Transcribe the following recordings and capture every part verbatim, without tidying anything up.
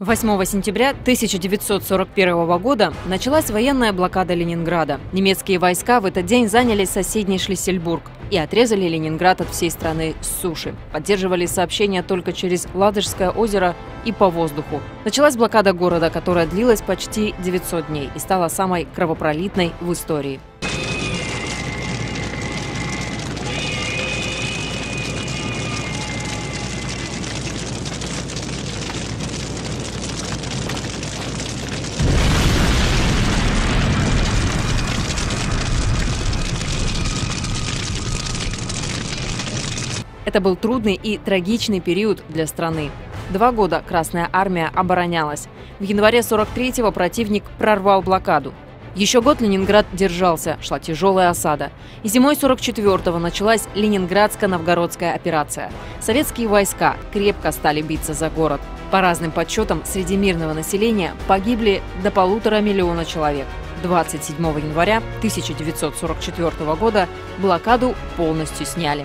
восьмого сентября тысяча девятьсот сорок первого года началась военная блокада Ленинграда. Немецкие войска в этот день заняли соседний Шлиссельбург и отрезали Ленинград от всей страны с суши. Поддерживали сообщения только через Ладожское озеро и по воздуху. Началась блокада города, которая длилась почти девятьсот дней и стала самой кровопролитной в истории. Это был трудный и трагичный период для страны. Два года Красная армия оборонялась. В январе сорок третьего противник прорвал блокаду. Еще год Ленинград держался, шла тяжелая осада. И зимой сорок четвёртого началась Ленинградско-Новгородская операция. Советские войска крепко стали биться за город. По разным подсчетам, среди мирного населения погибли до полутора миллиона человек. двадцать седьмого января тысяча девятьсот сорок четвёртого года блокаду полностью сняли.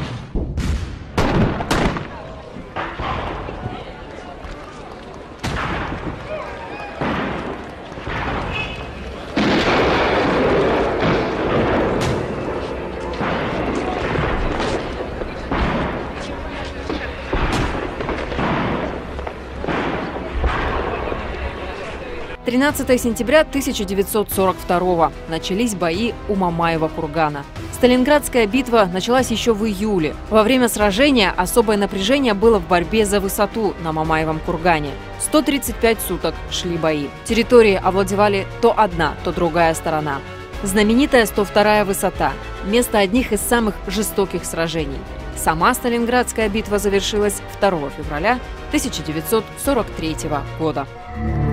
тринадцатого сентября тысяча девятьсот сорок второго начались бои у Мамаева кургана. Сталинградская битва началась еще в июле. Во время сражения особое напряжение было в борьбе за высоту на Мамаевом кургане. сто тридцать пять суток шли бои. Территории овладевали то одна, то другая сторона. Знаменитая сто вторая высота – место одних из самых жестоких сражений. Сама Сталинградская битва завершилась второго февраля тысяча девятьсот сорок третьего года.